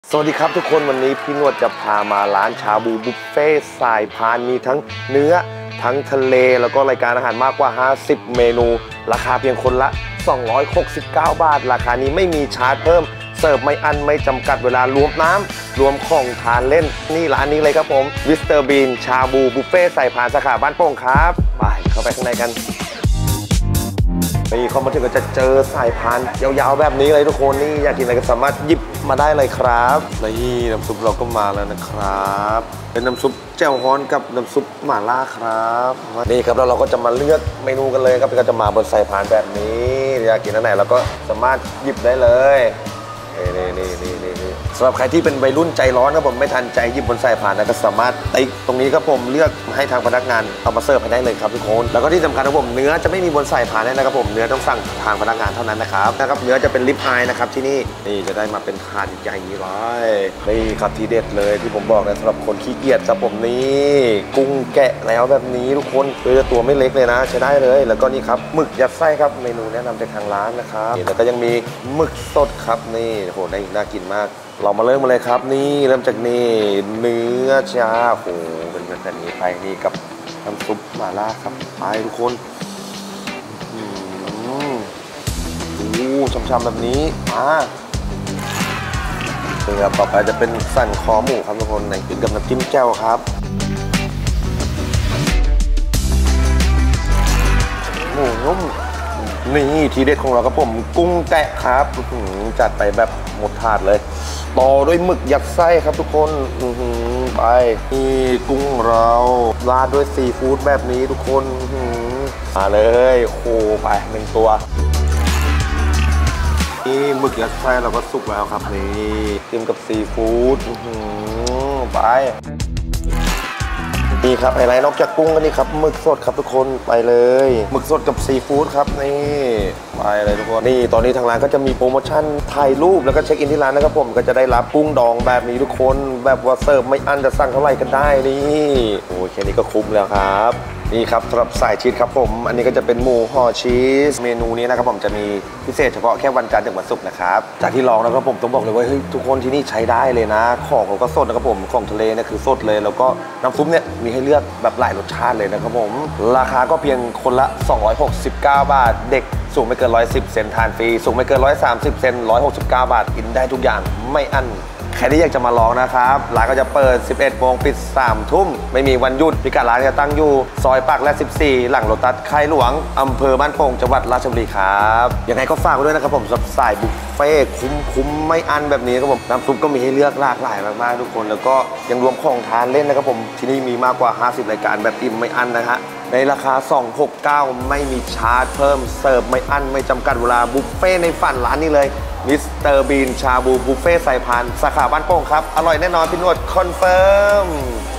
สวัสดีครับทุกคนวันนี้พี่นวดจะพามาร้านชาบูบุฟเฟ่สายพานมีทั้งเนื้อทั้งทะเลแล้วก็รายการอาหารมากกว่า50เมนูราคาเพียงคนละ269 บาทราคานี้ไม่มีชาร์จเพิ่มเสิร์ฟไม่อั้นไม่จำกัดเวลารวมน้ำรวมของทานเล่นนี่ร้านนี้เลยครับผมมิสเตอร์บีนชาบูบุฟเฟ่สายพานสาขาบ้านโป่งครับไปเข้าไปข้างในกันนี่เข้ามาถึงก็จะเจอสายพานยาวๆแบบนี้เลยทุกคนนี่อยากกินอะไรก็สามารถหยิบมาได้เลยครับนี่น้ำซุปเราก็มาแล้วนะครับเป็นน้ำซุปแจ่วฮ้อนกับน้ำซุปหม่าล่าครับนี่ครับแล้วเราก็จะมาเลือกเมนูกันเลยครับก็จะมาบนสายพานแบบนี้อยากกินอันไหนเราก็สามารถหยิบได้เลยนี่สำหรับใครที่เป็นวัยรุ่นใจร้อนครับผมไม่ทันใจหยิบบนสายพานนะก็สามารถติ๊กตรงนี้ครับผมเลือกให้ทางพนักงานเอามาเสิร์ฟให้ได้เลยครับทุกคนแล้วก็ที่สำคัญครับผมเนื้อจะไม่มีบนสายพานนะครับผมเนื้อต้องสั่งทางพนักงานเท่านั้นนะครับเนื้อจะเป็นลิปอายนะครับที่นี่จะได้มาเป็นถาดใหญ่เลยนี่ครับทีเด็ดเลยที่ผมบอกนะสำหรับคนขี้เกียจครับผมนี่กุ้งแกะแล้วแบบนี้ทุกคนตัวไม่เล็กเลยนะใช้ได้เลยแล้วก็นี่ครับหมึกยัดไส้ครับเมนูแนะนำจากทางร้านนะครับแล้วก็ยังมีหมึกสดครับนี่โหน่ากินมากเรามาเริ่มมาเลยครับนี่เริ่มจากนี่เนื้อจ้าโหเป็นแบบนี้ไปนี่กับน้ำซุปหม่าล่าครับไปทุกคนช้ำๆแบบนี้ครับต่อไปจะเป็นสันคอหมูครับทุกคนในกินกับน้ำจิ้มแจ่วครับหมูนุ่มนี่ทีเด็ดของเราครับผมกุ้งแกะครับจัดไปแบบหมดถาดเลยต่อด้วยหมึกยัดไส้ครับทุกคนไปนี่กุ้งเราราดด้วยซีฟู้ดแบบนี้ทุกคนมาเลยโอ้ไป1ตัวนี่หมึกยัดไส้เราก็สุกแล้วครับนี่จิ้มกับซีฟู้ดไปนี่ครับไฮไลท์นอกจากกุ้งก็นี่ครับหมึกสดครับทุกคนไปเลยหมึกสดกับซีฟู้ดครับนี่ไปเลยทุกคนนี่ตอนนี้ทางร้านก็จะมีโปรโมชั่นถ่ายรูปแล้วก็เช็คอินที่ร้านนะครับผมก็จะได้รับกุ้งดองแบบนี้ทุกคนแบบว่าเสิร์ฟไม่อั้นจะสั่งเท่าไหร่ก็ได้นี่โอ้แค่นี้ก็คุ้มแล้วครับนี่ครับสำหรับสายชีสครับผมอันนี้ก็จะเป็นหมูห่อชีสเมนูนี้นะครับผมจะมีพิเศษเฉพาะแค่วันจันทร์ถึงวันศุกร์นะครับจากที่ลองนะครับผมต้องบอกเลยว่าเฮ้ยทุกคนที่นี่ใช้ได้เลยนะของเขาก็สดนะครับผมของทะเลเนี่ยคือสดเลยแล้วก็น้ำซุปเนี่ยมีให้เลือกแบบหลายรสชาติเลยนะครับผมราคาก็เพียงคนละ269 บาทเด็กสูงไม่เกิน110 เซนทานฟรีสูงไม่เกิน130 เซน169 บาทกินได้ทุกอย่างไม่อั้นใครที่อยากจะมาลองนะครับร้านก็จะเปิด 11 โมงปิด 3 ทุ่มไม่มีวันหยุดพิกัดร้านจะตั้งอยู่ซอยปากและ 14 หลังโลตัสค่ายหลวงอำเภอบ้านโป่งจังหวัดราชบุรีครับยังไงก็ฝากไว้ด้วยนะครับผมสำหรับสายบุฟเฟ่คุ้มไม่อั้นแบบนี้ครับผมน้ำซุปก็มีให้เลือกหลากหลายมากๆทุกคนแล้วก็ยังรวมของทานเล่นนะครับผมที่นี่มีมากกว่า50รายการแบบอิ่มไม่อั้นนะฮะในราคา269ไม่มีชาร์จเพิ่มเสิร์ฟไม่อั้นไม่จำกัดเวลาบุฟเฟ่ในฝันร้านนี้เลยมิสเตอร์บีนชาบูบุฟเฟ่สายพานสาขาบ้านโป่งครับอร่อยแน่นอนพี่นวดคอนเฟิร์ม